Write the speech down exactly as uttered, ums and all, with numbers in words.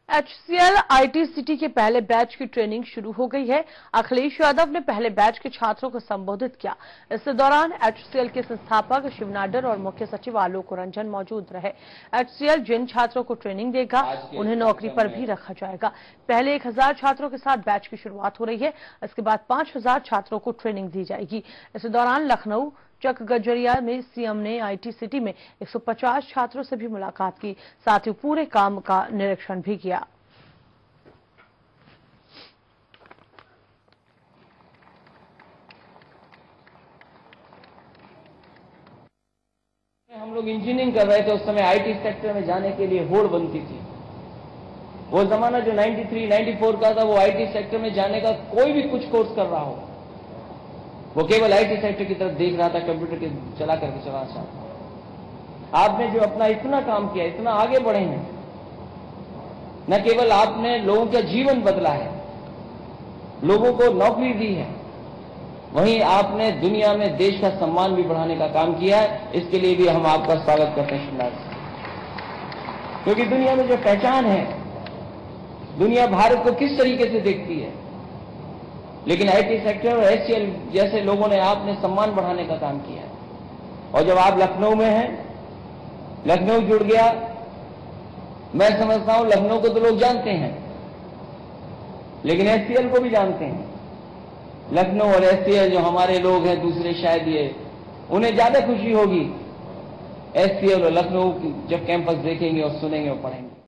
HCL IT city के पहले batch की ट्रेनिंग शुरू हो गई है। अखिलेश यादव ने पहले बैच के छात्रों को संबोधित किया। इस दौरान एचसीएल के संस्थापक शिव नाडर और मुख्य सचिव आलोक रंजन मौजूद रहे। एचसीएल जिन छात्रों को ट्रेनिंग देगा उन्हें नौकरी पर भी रखा जाएगा। पहले एक हजार छात्रों के साथ बैच की शुरुआत हो रही है। इसके बाद पांच हजार छात्रों को ट्रेनिंग दी जाएगी। इस दौरान लखनऊ चक गजरिया में सीएम ने आईटी सिटी में एक सौ पचास छात्रों से भी मुलाकात की, साथ ही पूरे काम का निरीक्षण भी किया। हम लोग इंजीनियरिंग कर रहे थे, उस समय आईटी सेक्टर में जाने के लिए होड़ बनती थी। वो जमाना जो तिरानवे, चौरानवे का था, वो आईटी सेक्टर में जाने का कोई भी कुछ कोर्स कर रहा हो, वो केवल आईटी सेक्टर की तरफ देख रहा था, कंप्यूटर के चला करके चला चाहता। आपने जो अपना इतना काम किया, इतना आगे बढ़े हैं, न केवल आपने लोगों का जीवन बदला है, लोगों को नौकरी दी है, वहीं आपने दुनिया में देश का सम्मान भी बढ़ाने का काम किया है। इसके लिए भी हम आपका स्वागत करते हैं शिवराज जी, क्योंकि दुनिया में जो पहचान है, दुनिया भारत को किस तरीके से देखती है, लेकिन आईटी सेक्टर और एचसीएल जैसे लोगों ने आपने सम्मान बढ़ाने का काम किया है। और जब आप लखनऊ में हैं, लखनऊ जुड़ गया, मैं समझता हूं लखनऊ को तो लोग जानते हैं, लेकिन एचसीएल को भी जानते हैं। लखनऊ और एचसीएल जो हमारे लोग हैं दूसरे, शायद ये उन्हें ज्यादा खुशी होगी एचसीएल और लखनऊ जब कैंपस देखेंगे और सुनेंगे और पढ़ेंगे।